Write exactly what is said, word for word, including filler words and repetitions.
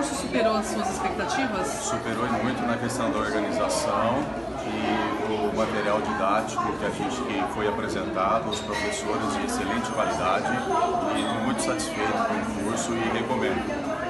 curso superou as suas expectativas? Superou muito na questão da organização e o material didático que a gente que foi apresentado, os professores de excelente qualidade, e estou muito satisfeito com o curso e recomendo.